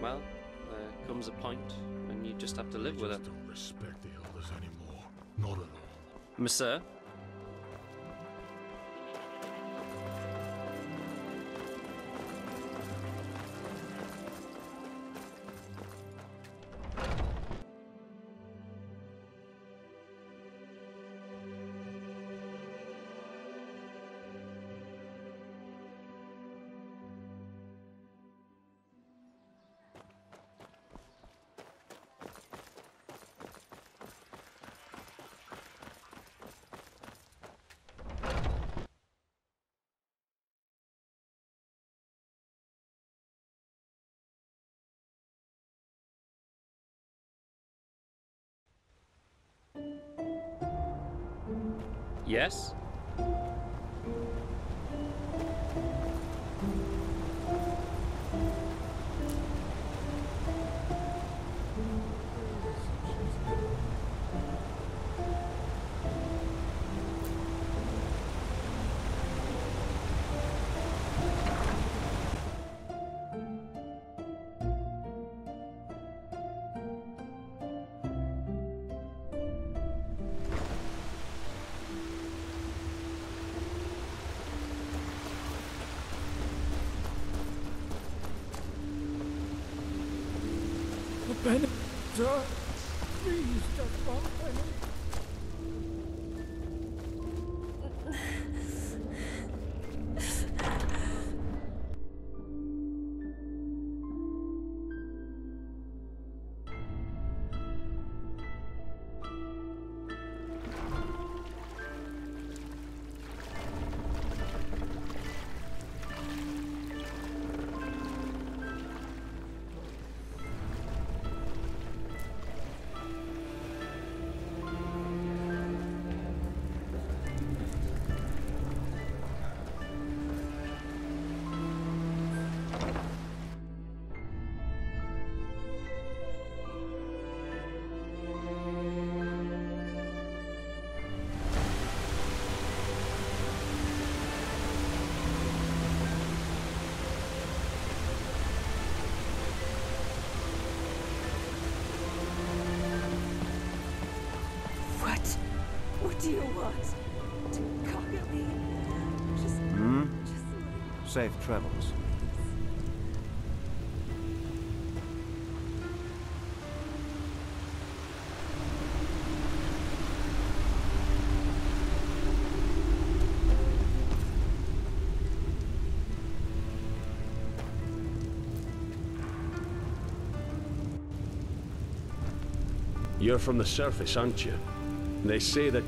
well, there comes a point when you just have to live with it. I don't respect the elders anymore. Not at all. Monsieur? Yes? Penny, sir, please just one penny. What do you want? To cock at me? Just Safe travels. You're from the surface, aren't you? They say that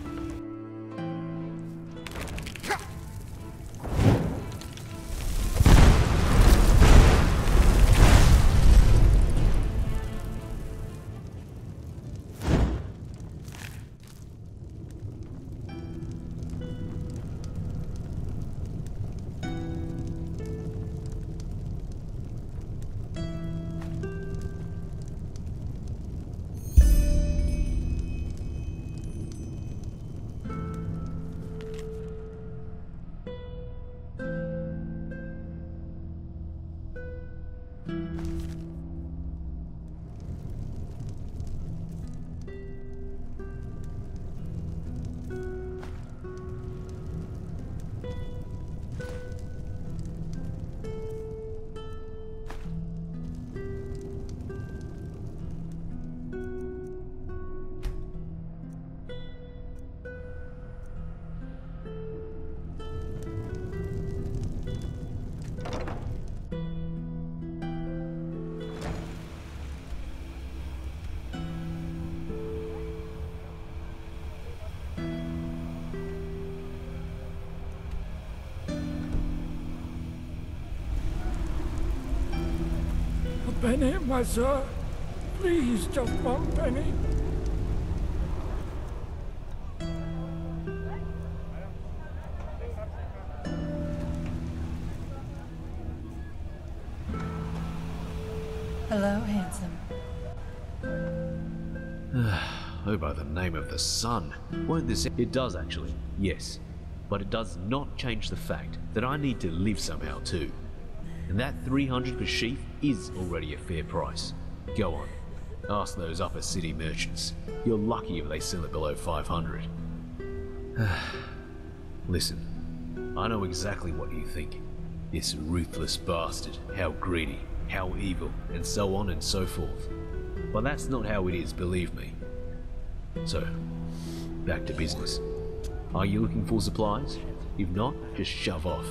Penny, my sir. Please, just one penny. Hello, handsome. Oh, by the name of the sun. Won't this... It does, actually. Yes. But it does not change the fact that I need to live somehow, too. And that 300 per sheaf is already a fair price. Go on, ask those upper city merchants. You're lucky if they sell it below 500. Listen, I know exactly what you think. This ruthless bastard, how greedy, how evil, and so on and so forth. But that's not how it is, believe me. So, back to business. Are you looking for supplies? If not, just shove off.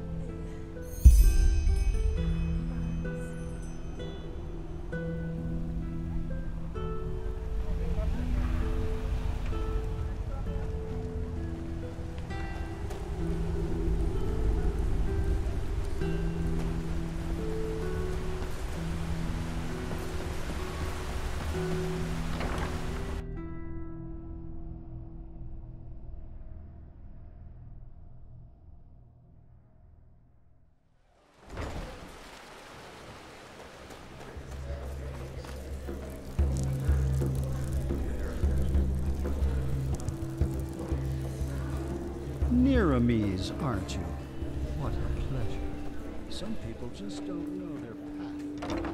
Nearames, aren't you? What a pleasure. Some people just don't know their path.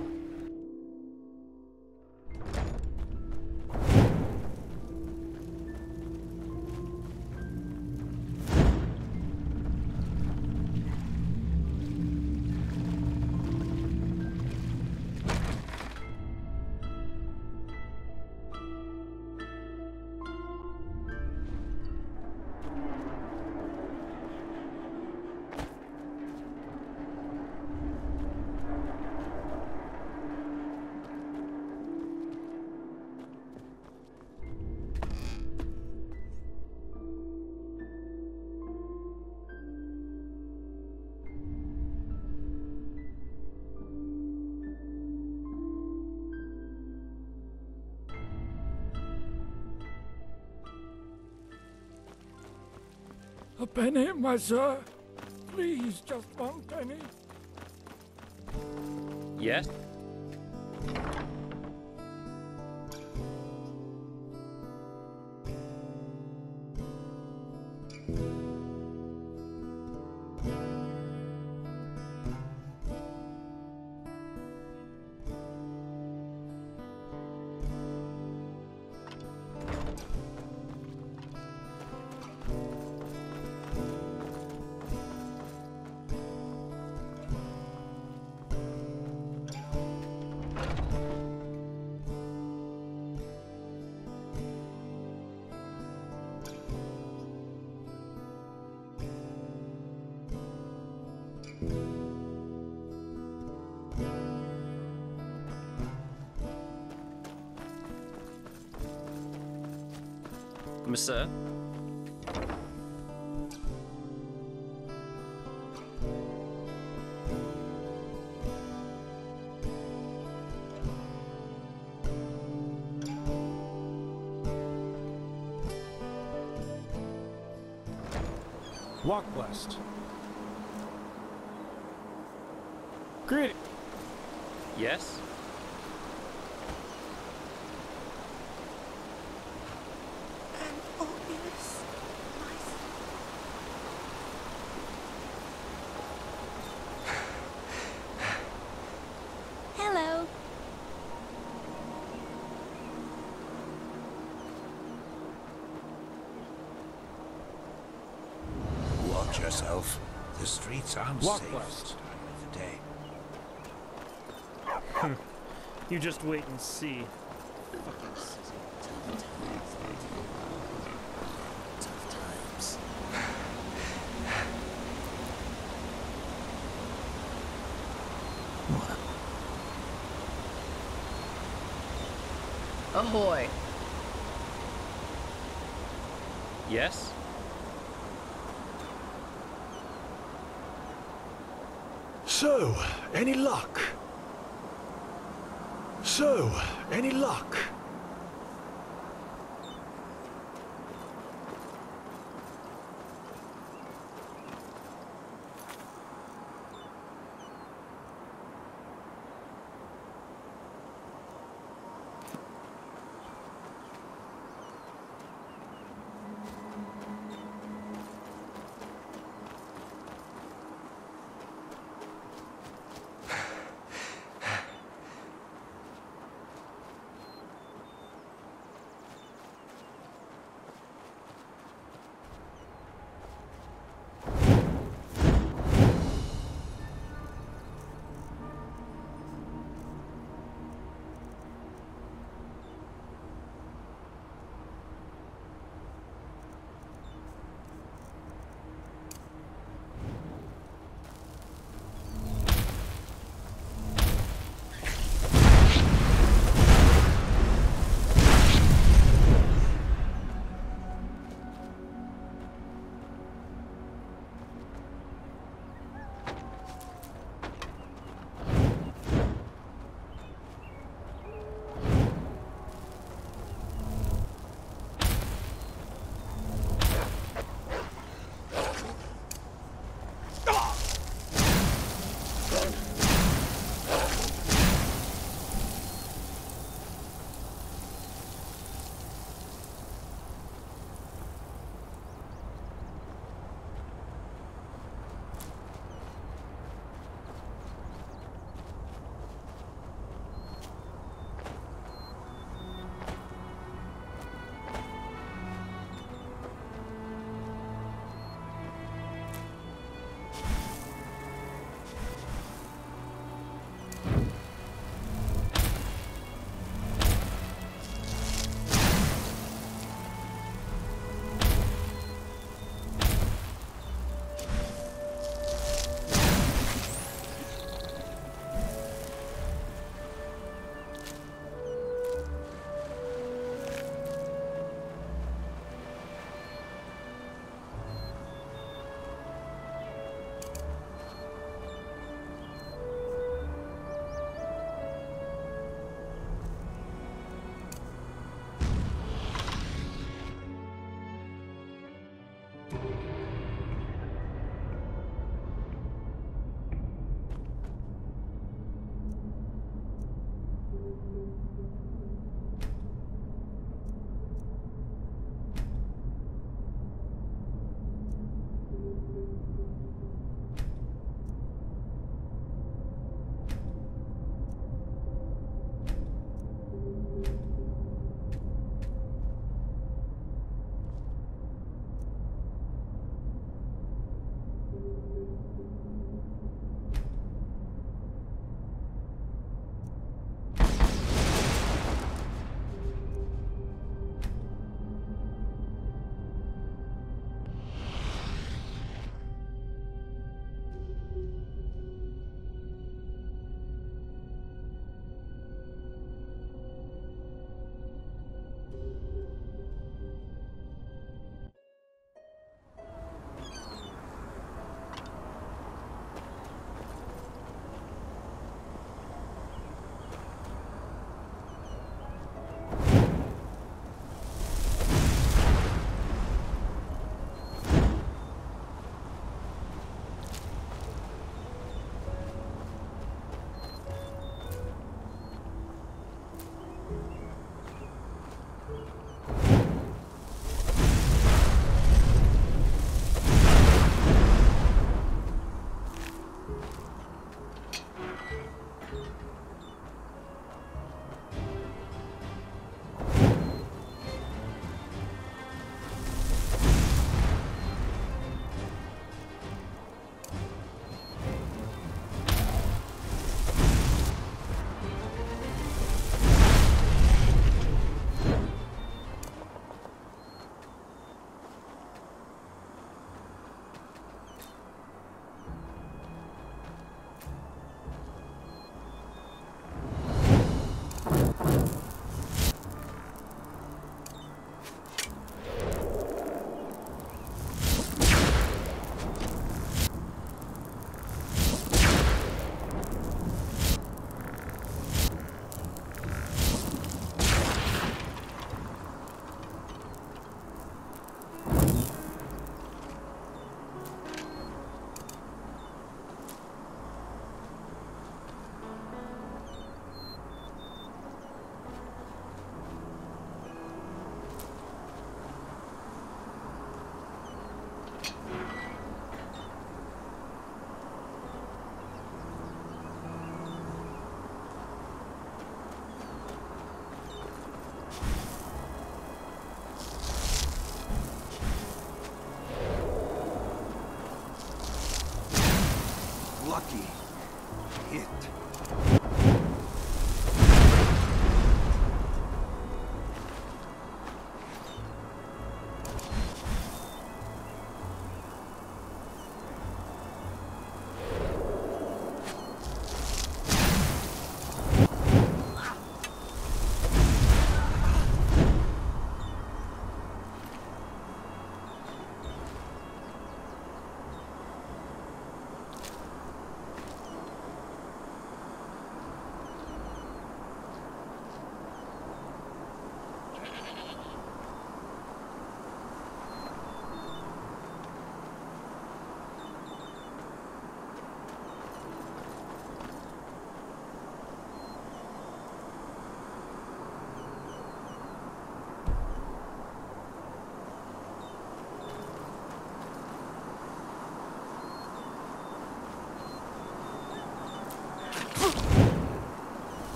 A penny, my sir? Please, just one penny. Yes? Sir? Walk west. Great. Yes? Hello. Watch yourself. The streets aren't Walk safe west. this time of the day. You just wait and see. Tough times. Ahoy. Yes? So, any luck? So, any luck?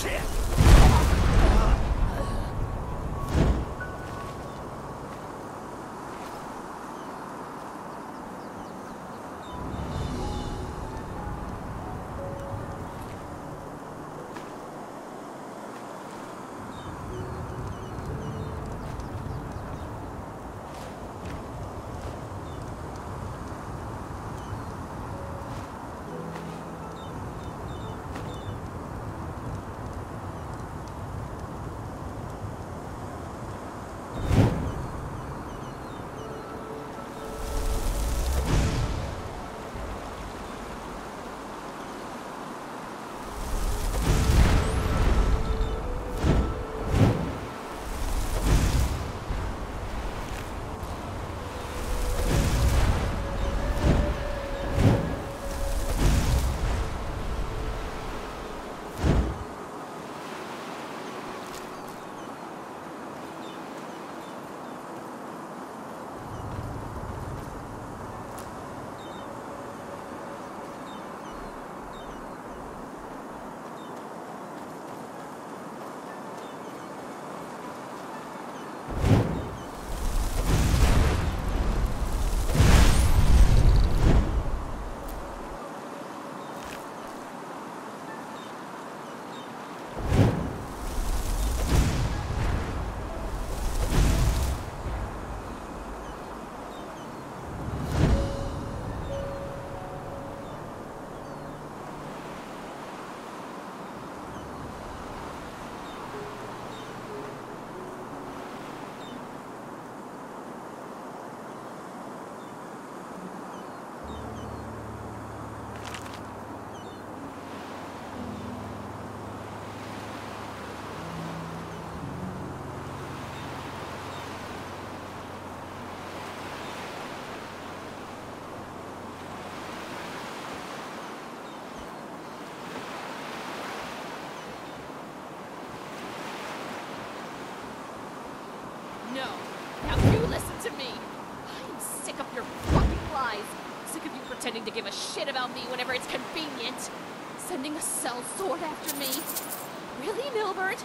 No. Now you listen to me. I'm sick of your fucking lies. Sick of you pretending to give a shit about me whenever it's convenient. Sending a sellsword after me. Really, Milbert?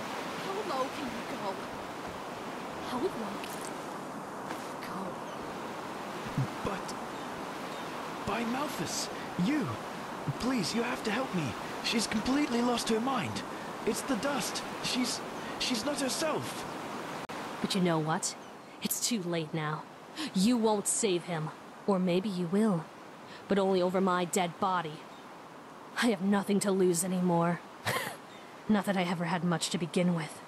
How low can you go? How low can you go? But... By Malthus, you! Please, you have to help me. She's completely lost her mind. It's the dust. She's not herself. But you know what? It's too late now. You won't save him. Or maybe you will. But only over my dead body. I have nothing to lose anymore. Not that I ever had much to begin with.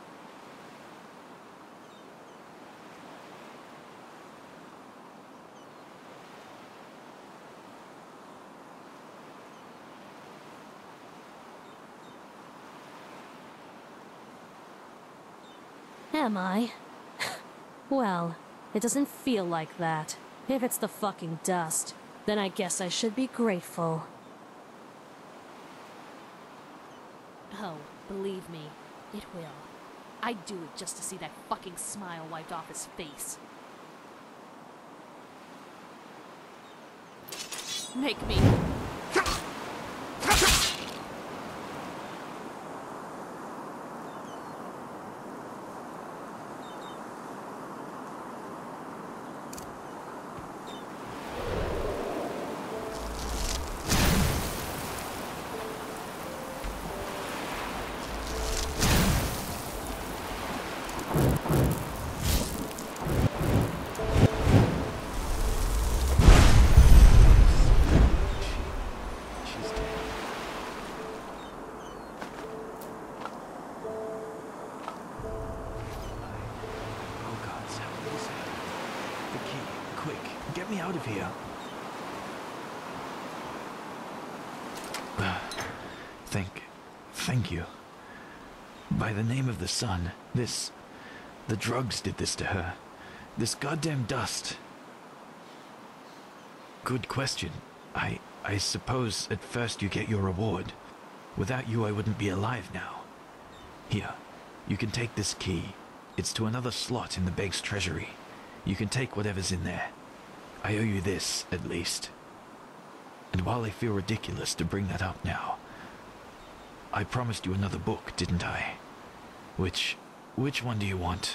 Am I? Well, it doesn't feel like that. If it's the fucking dust, then I guess I should be grateful. Oh, believe me, it will. I'd do it just to see that fucking smile wiped off his face. Make me... Get me out of here. Thank you. By the name of the sun, the drugs did this to her. This goddamn dust. Good question. I suppose at first you get your reward. Without you, I wouldn't be alive now. Here, you can take this key. It's to another slot in the Beg's treasury. You can take whatever's in there. I owe you this, at least. And while I feel ridiculous to bring that up now, I promised you another book, didn't I? Which one do you want?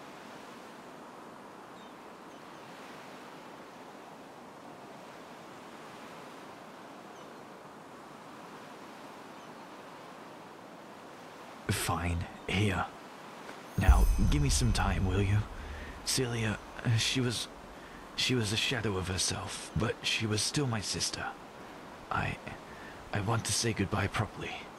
Fine, here. Now, give me some time, will you? Celia, she was a shadow of herself, but she was still my sister. I want to say goodbye properly.